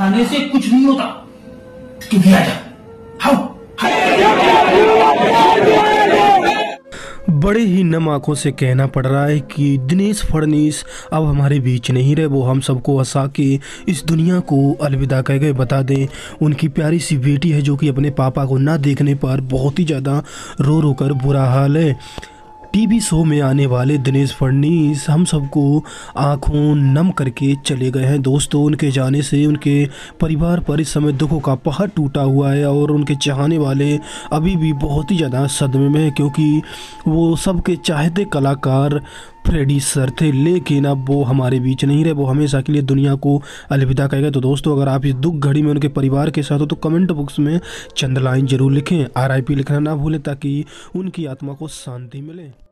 खाने से कुछ नहीं होता। तू भी आजा। बड़े ही नम आंखों से कहना पड़ रहा है कि दिनेश फडणवीस अब हमारे बीच नहीं रहे। वो हम सबको हंसा के इस दुनिया को अलविदा कह गए। बता दें, उनकी प्यारी सी बेटी है जो कि अपने पापा को ना देखने पर बहुत ही ज़्यादा रो रो कर बुरा हाल है। टीवी शो में आने वाले दिनेश फडणवीस हम सबको आंखों नम करके चले गए हैं। दोस्तों, उनके जाने से उनके परिवार पर इस समय दुखों का पहाड़ टूटा हुआ है और उनके चाहने वाले अभी भी बहुत ही ज़्यादा सदमे में है, क्योंकि वो सबके चाहते कलाकार फ्रेडी सर थे, लेकिन अब वो हमारे बीच नहीं रहे। वो हमेशा के लिए दुनिया को अलविदा कह गए। तो दोस्तों, अगर आप इस दुख घड़ी में उनके परिवार के साथ हो तो कमेंट बॉक्स में चंद लाइन जरूर लिखें। RIP लिखना ना भूलें ताकि उनकी आत्मा को शांति मिले।